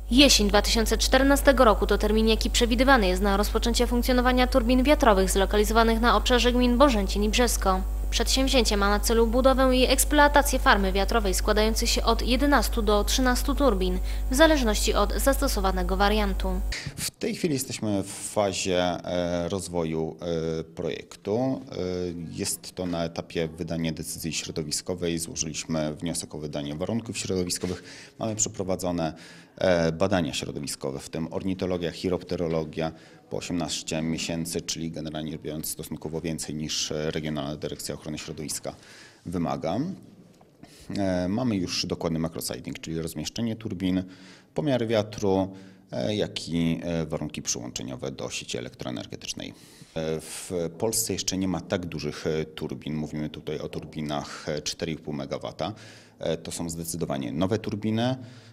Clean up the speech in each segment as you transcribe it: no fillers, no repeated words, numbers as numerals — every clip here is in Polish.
Jesień 2014 roku to termin, jaki przewidywany jest na rozpoczęcie funkcjonowania turbin wiatrowych zlokalizowanych na obszarze gmin Bożęcin i Brzesko. Przedsięwzięcie ma na celu budowę i eksploatację farmy wiatrowej składającej się od 11 do 13 turbin, w zależności od zastosowanego wariantu. W tej chwili jesteśmy w fazie rozwoju projektu. Jest to na etapie wydania decyzji środowiskowej. Złożyliśmy wniosek o wydanie warunków środowiskowych. Mamy przeprowadzone badania środowiskowe, w tym ornitologia, chiropterologia po 18 miesięcy, czyli generalnie biorąc stosunkowo więcej niż Regionalna Dyrekcja Ochrony Środowiska wymaga. Mamy już dokładny macrositing, czyli rozmieszczenie turbin, pomiary wiatru, jak i warunki przyłączeniowe do sieci elektroenergetycznej. W Polsce jeszcze nie ma tak dużych turbin. Mówimy tutaj o turbinach 4,5 MW. To są zdecydowanie nowe turbiny,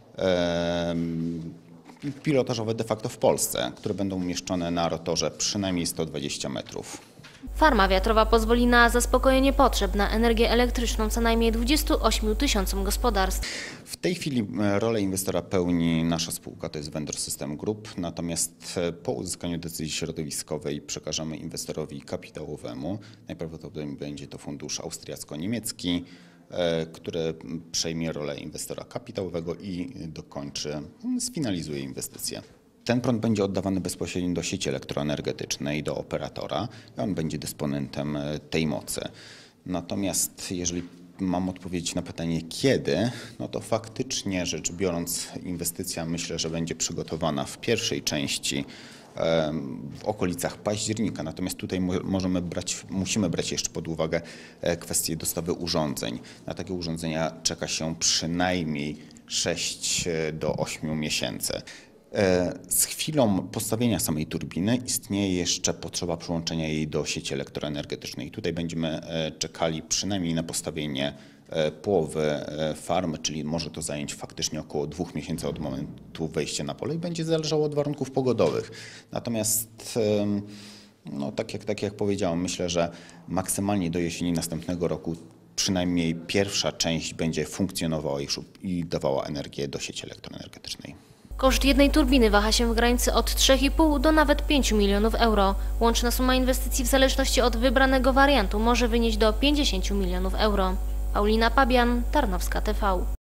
pilotażowe de facto w Polsce, które będą umieszczone na rotorze przynajmniej 120 metrów. Farma wiatrowa pozwoli na zaspokojenie potrzeb na energię elektryczną co najmniej 28 tysiącom gospodarstw. W tej chwili rolę inwestora pełni nasza spółka, to jest Vendor System Group, natomiast po uzyskaniu decyzji środowiskowej przekażemy inwestorowi kapitałowemu, najprawdopodobniej będzie to fundusz austriacko-niemiecki, który przejmie rolę inwestora kapitałowego i sfinalizuje inwestycję. Ten prąd będzie oddawany bezpośrednio do sieci elektroenergetycznej, do operatora i on będzie dysponentem tej mocy. Natomiast jeżeli mam odpowiedzieć na pytanie kiedy, no to faktycznie rzecz biorąc inwestycja myślę, że będzie przygotowana w pierwszej części w okolicach października. Natomiast tutaj musimy brać jeszcze pod uwagę kwestię dostawy urządzeń. Na takie urządzenia czeka się przynajmniej 6 do 8 miesięcy. Z chwilą postawienia samej turbiny istnieje jeszcze potrzeba przyłączenia jej do sieci elektroenergetycznej. Tutaj będziemy czekali przynajmniej na postawienie połowy farmy, czyli może to zająć faktycznie około 2 miesięcy od momentu wejścia na pole i będzie zależało od warunków pogodowych. Natomiast no, tak jak powiedziałem, myślę, że maksymalnie do jesieni następnego roku przynajmniej pierwsza część będzie funkcjonowała i dawała energię do sieci elektroenergetycznej. Koszt jednej turbiny waha się w granicy od 3,5 do nawet 5 milionów euro. Łączna suma inwestycji w zależności od wybranego wariantu może wynieść do 50 milionów euro. Paulina Pabian, Tarnowska TV.